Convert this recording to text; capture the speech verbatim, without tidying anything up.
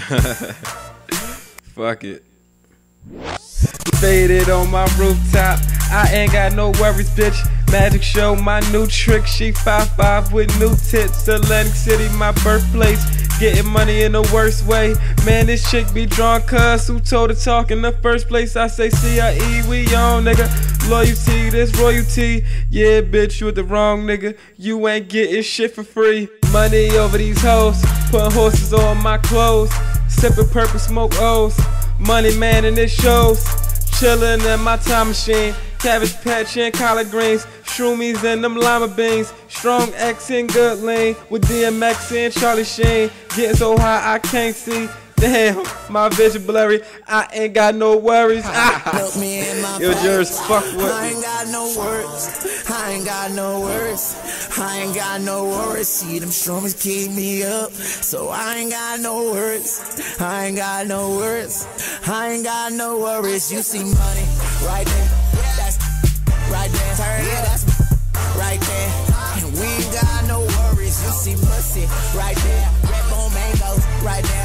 Fuck it. Faded on my rooftop, I ain't got no worries, bitch. Magic show, my new trick. She five five with new tits. Atlantic City, my birthplace. Getting money in the worst way. Man, this chick be drawn, cuz who told her talk in the first place? I say C I E, we on, nigga. Loyalty, this royalty. Yeah, bitch, you with the wrong nigga. You ain't getting shit for free. Money over these hoes, putting horses on my clothes. Sipping purple smoke O's. Money man and it shows. Chillin' in my time machine. Cabbage patch and collard greens. Shroomies and them lima beans. Strong X and good lean. With D M X and Charlie Sheen. Getting so high I can't see. Damn, my vision blurry. I ain't got no worries. Help me in my Yo, Jers, fuck with me. I ain't got no words. I ain't got no words. I ain't got no worries. See them shrooms keep me up, so I ain't got no words. I ain't got no words. I ain't got no worries. You see money right there. That's right there. Yeah, that's right there. And we ain't got no worries. You see pussy right there. Red bone mangoes right there.